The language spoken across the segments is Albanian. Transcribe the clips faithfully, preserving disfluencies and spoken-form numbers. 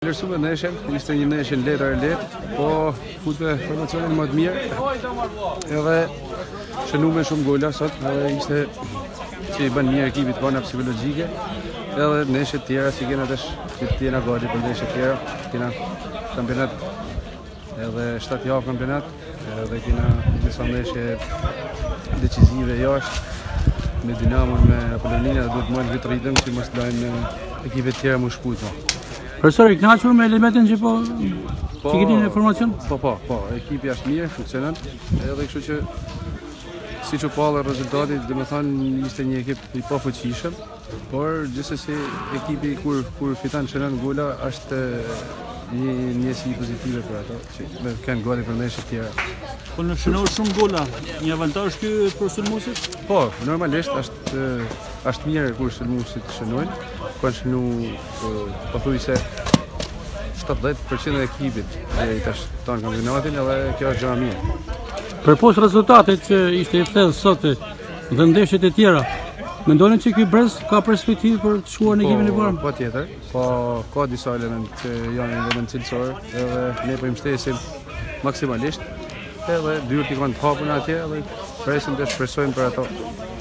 Vlerësume nesër, ishte një nesër letër e letë, po futve formacionin më të mirë, edhe shënume shumë gola sot, edhe ishte që i bën mirë ekipit kona psikologjike, edhe nesër tjera si kena tash, që tjena gati për nesër tjera, kena kampionat, edhe shtatë javë kampionat, edhe kena disa nesër decisive jashtë, me Dinamon, me Apollonina, dhe duhet mojnë këtë rritëm që mos dajnë ekipet tjera më shkujtë. Profesor, i kënaqur me elementin që po Po, që keni në formacion? Po, po, po, ekipi është mirë, funksionon, edhe kështu që siç u pallë rezultati, do të thonë ishte një ekip i pafuqishëm, por gjithsesi ekipi kur kur fiton shënon gola është një njësi pozitive për ato, që me kanë gole për ndeshje të tjera. Po në shënoi shumë gola, një avantazh ky për sulmuesit? Po, normalisht është është mirë kur sulmuesit shënojnë, kanë shënu pothuajse shtatëdhjetë përqind e ekipit deri tash ton kampionatin, edhe kjo është gjë e mirë. Përpos rezultatit që ishte i thellë sot dhe ndeshjet e tjera, mendoni që ky brez ka perspektivë për të shkuar në ekipin e parë? Po tjetër, po ka disa elementë që janë element cilësor, edhe ne po i mbështesim maksimalisht, edhe dyert i kanë të hapur atje, edhe presim të shpresojmë për ato.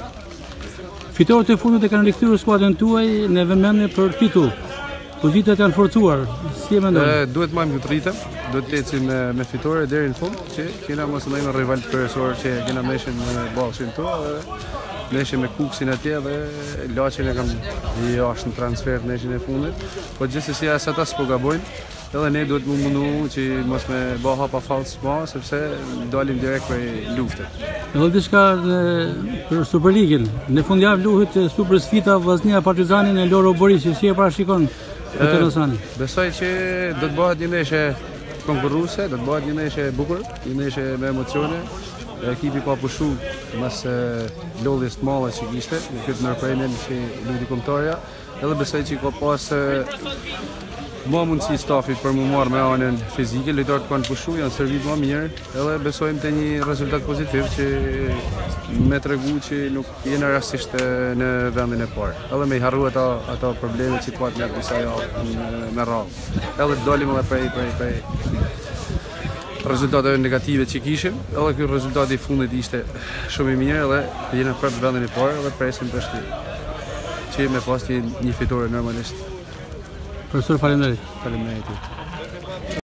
Fitoret e fundit e kanë rikthyer skuadrën tuaj në vëmendje për titull. Pozitët janë forcuar. Si e mendoni? Duhet marrim këtë ritëm, duhet të ecim me, me fitore deri në fund, që kena mos ndajmë rival kryesor që kena meshën me Ballshin tu, edhe meshën me Kuksin atje dhe Laçin e kam jashtë në transfer neshin e fundit, po gjithsesi as ata s'po gabojnë, edhe ne duhet më mundu që mos me bë hapa fallës më, sepse dalim direkt për luftën. Edhe diçka për Superligën. Në fundjavë luhet Super Sfida Vllaznia Partizani në Loro Borisi, si e parashikon këtë Lozani? Besoj që do të bëhet një ndeshje konkurruese, do të bëhet një ndeshje e bukur, një ndeshje me emocione. Ekipi ka pushu mas lodhjes të madhe që kishte në këtë ndërprerjen që luti kombëtarja, edhe besoj që ka pas më mundësi stafit për më marrë me anën fizike, lojtarët kanë pushu, janë servit më mirë, edhe besojmë të një rezultat pozitiv që me tregu që nuk jena rastisht në vendin e parë. Edhe me i harru ata, ata probleme që të patë nga disa javë me radhë. Edhe të dalim edhe prej, prej, prej rezultateve negative që kishim, edhe ky rezultati i fundit ishte shumë i mirë, edhe jena prapë vendin e parë, edhe presim të shkri që me pas një fitore normalisht. Profesor, faleminderit. Faleminderit.